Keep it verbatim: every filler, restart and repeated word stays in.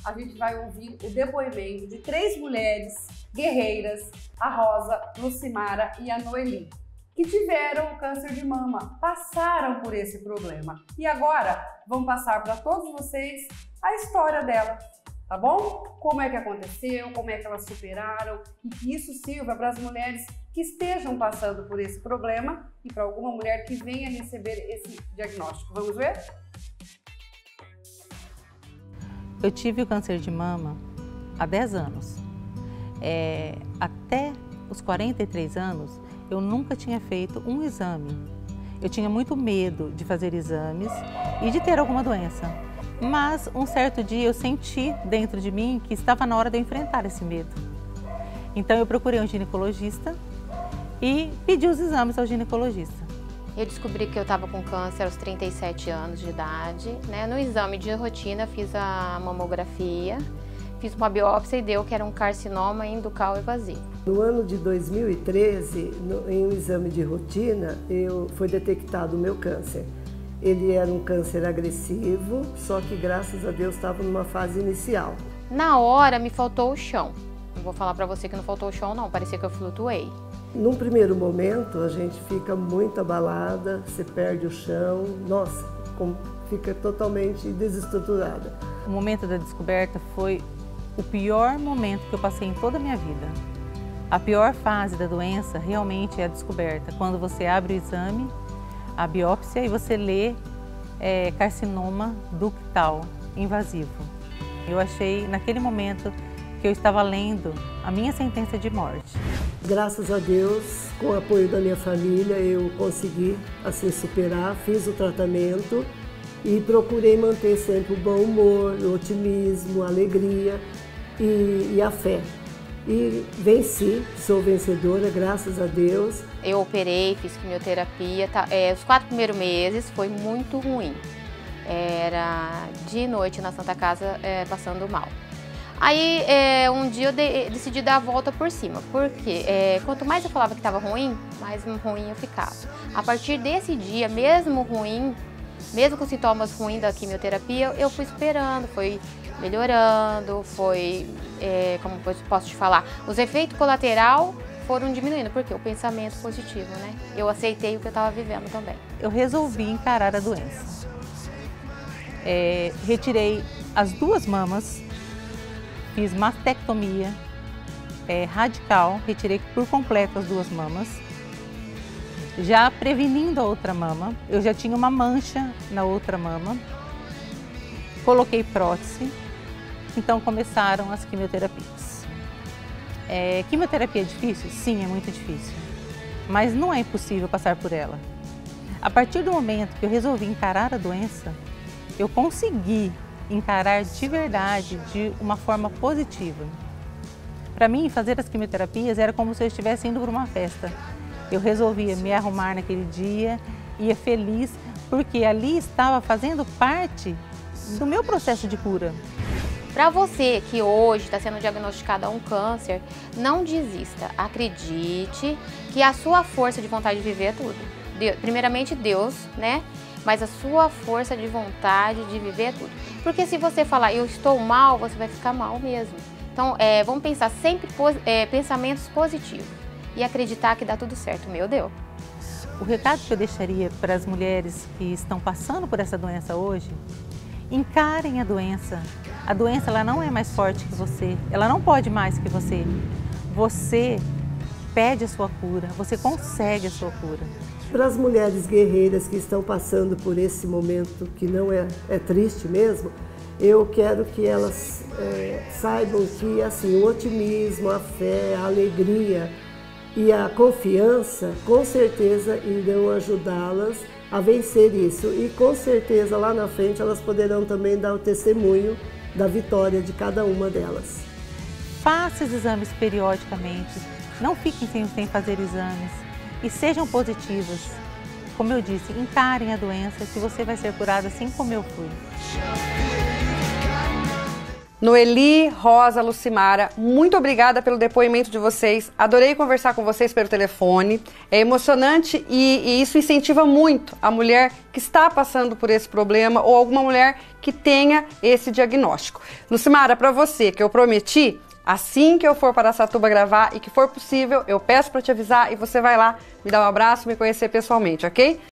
a gente vai ouvir o depoimento de três mulheres guerreiras, a Rosa, Lucimara e a Noeli, que tiveram câncer de mama, passaram por esse problema. E agora vão passar para todos vocês a história dela, tá bom? Como é que aconteceu, como é que elas superaram e que isso sirva para as mulheres que estejam passando por esse problema e para alguma mulher que venha receber esse diagnóstico. Vamos ver? Eu tive o câncer de mama há dez anos. É, até os quarenta e três anos, eu nunca tinha feito um exame. Eu tinha muito medo de fazer exames e de ter alguma doença. Mas um certo dia eu senti dentro de mim que estava na hora de eu enfrentar esse medo. Então eu procurei um ginecologista e pedi os exames ao ginecologista. Eu descobri que eu estava com câncer aos trinta e sete anos de idade, né? No exame de rotina fiz a mamografia, fiz uma biópsia e deu que era um carcinoma endocal evasivo. No ano de dois mil e treze, no, em um exame de rotina, eu, foi detectado o meu câncer. Ele era um câncer agressivo, só que graças a Deus estava numa fase inicial. Na hora me faltou o chão. Não vou falar para você que não faltou o chão não, parecia que eu flutuei. Num primeiro momento a gente fica muito abalada, você perde o chão, nossa, fica totalmente desestruturada. O momento da descoberta foi o pior momento que eu passei em toda a minha vida. A pior fase da doença realmente é a descoberta, quando você abre o exame, a biópsia e você lê é, carcinoma ductal invasivo. Eu achei naquele momento que eu estava lendo a minha sentença de morte. Graças a Deus, com o apoio da minha família, eu consegui assim superar, fiz o tratamento e procurei manter sempre o bom humor, o otimismo, a alegria e, e a fé. E venci, sou vencedora, graças a Deus. Eu operei, fiz quimioterapia, tá, é, os quatro primeiros meses foi muito ruim. Era de noite na Santa Casa é, passando mal. Aí é, um dia eu de, decidi dar a volta por cima, porque é, quanto mais eu falava que estava ruim, mais ruim eu ficava. A partir desse dia, mesmo ruim, mesmo com sintomas ruins da quimioterapia, eu fui esperando, foi melhorando, foi, é, como posso te falar, os efeitos colaterais foram diminuindo, porque o pensamento positivo, né? Eu aceitei o que eu estava vivendo também. Eu resolvi encarar a doença. É, retirei as duas mamas, fiz mastectomia é, radical, retirei por completo as duas mamas. Já prevenindo a outra mama, eu já tinha uma mancha na outra mama. Coloquei prótese, então começaram as quimioterapias. É, quimioterapia é difícil? Sim, é muito difícil, mas não é impossível passar por ela. A partir do momento que eu resolvi encarar a doença, eu consegui encarar de verdade, de uma forma positiva. Para mim, fazer as quimioterapias era como se eu estivesse indo para uma festa. Eu resolvia me arrumar naquele dia, ia feliz, porque ali estava fazendo parte do meu processo de cura. Para você que hoje está sendo diagnosticado a um câncer, não desista, acredite que a sua força de vontade de viver é tudo. Deus, primeiramente Deus, né? Mas a sua força de vontade de viver é tudo. Porque se você falar, eu estou mal, você vai ficar mal mesmo. Então, é, vamos pensar sempre é, pensamentos positivos e acreditar que dá tudo certo. Meu Deus! O recado que eu deixaria para as mulheres que estão passando por essa doença hoje, encarem a doença. A doença ela não é mais forte que você, ela não pode mais que você. Você pede a sua cura, você consegue a sua cura. Para as mulheres guerreiras que estão passando por esse momento que não é, é triste mesmo, eu quero que elas é, saibam que assim, o otimismo, a fé, a alegria e a confiança com certeza irão ajudá-las a vencer isso. E com certeza lá na frente elas poderão também dar o testemunho da vitória de cada uma delas. Faça os exames periodicamente, não fiquem sem, sem fazer exames. E sejam positivas. Como eu disse, encarem a doença que você vai ser curada assim como eu fui. Noeli, Rosa, Lucimara, muito obrigada pelo depoimento de vocês. Adorei conversar com vocês pelo telefone. É emocionante e, e isso incentiva muito a mulher que está passando por esse problema ou alguma mulher que tenha esse diagnóstico. Lucimara, para você que eu prometi, assim que eu for para Araçatuba gravar e que for possível, eu peço para te avisar e você vai lá me dar um abraço, me conhecer pessoalmente, ok?